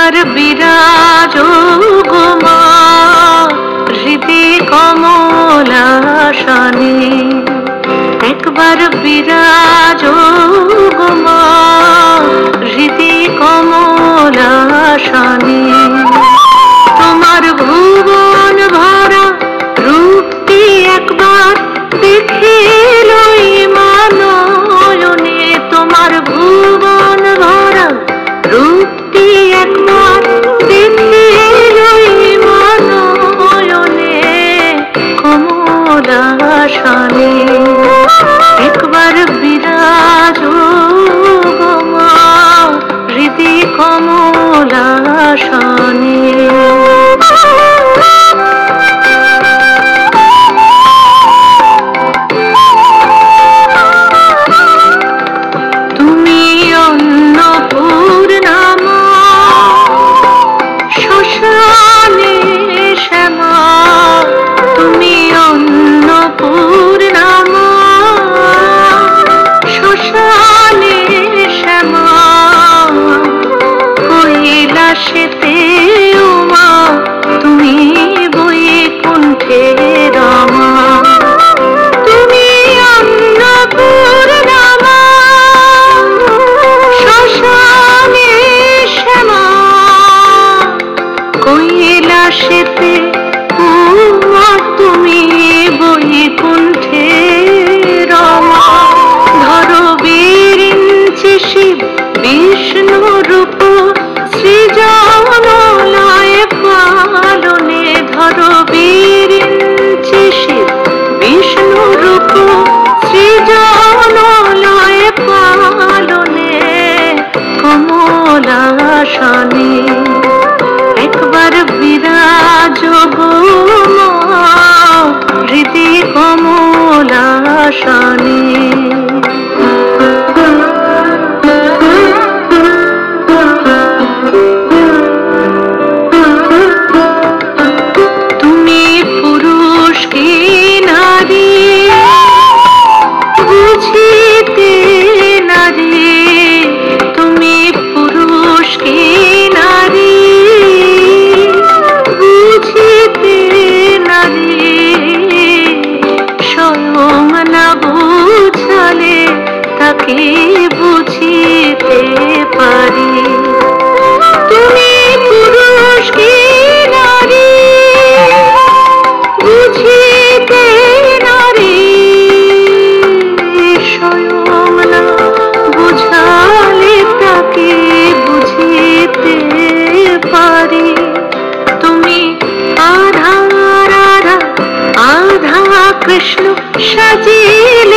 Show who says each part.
Speaker 1: একবার বিরাজো গো মা হৃদি কমলাসনে, একবার বিরাজো গো মা হৃদি কমলাসনে। তোমার ভুবন ভরা রূপটি একবার দেখে লই মা নয়নে, তোমার ভুবন ভরা রূপটি একবার দেখে লই মা নয়নে কমলাসনে। একবার বিরাজো গো মা হৃদি কমলাসনে। তুমি অন্নপূর্ণা মা শ্মশানে শ্যামা, তুমি অন্নপূর্ণা মা শ্মশানে শ্যামা। কৈলাসেতে উমা তুমি বৈকুণ্ঠে রমা, তুমি অন্নপূর্ণা মা শ্মশানে শ্যামা। কৈলাসেতে উমা তুমি বৈকুণ্ঠে রমা। ধরো বিরিঞ্চি শিব বিষ্ণু রূপ সৃজনলয় পালনে, ধরো বিরিঞ্চি শিব বিষ্ণু রূপ সৃজনলয় পালনে কমলাসনে। একবার বিরাজো গো মা হৃদি কমলাসনে। তুমি পুরুষ কি নারী বুঝিতে নারী, তুমি পুরুষ কি নারী বুঝিতে নারী। স্বয়ং না বুঝালে তাকে বুঝিতে পারি। তুমি পুরুষ কি নারী বুঝিতে নারী, স্বয়ং না বুঝালে তাকে বুঝিতে পারি। তুমি আধা রাধা আধা কৃষ্ণ সাজিলে